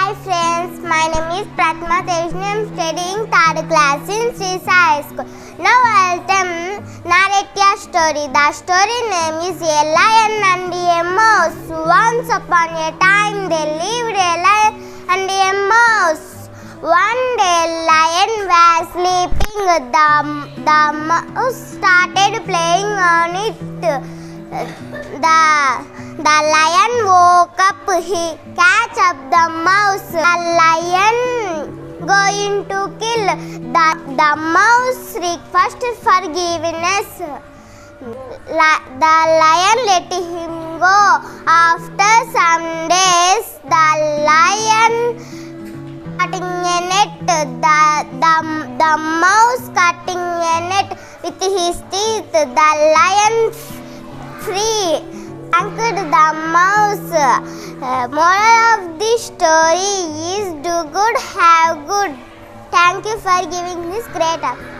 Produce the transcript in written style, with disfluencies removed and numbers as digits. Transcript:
Hi friends, my name is Pratima Tejni. I am studying third class in Sri Sai School. Now I will narrate a story. The story name is A Lion and a Mouse. Once upon a time there lived a lion and a mouse. One day lion was sleeping. The mouse started playing on it. The lion woke up. He catch up the mouse. The lion going to kill. The mouse request forgiveness. The lion let him go. After some days, the lion cutting a net. The mouse cutting a net with his teeth. The lion free. Thanked the mouse. Moral of the story is do good, have good. Thank you for giving this great up.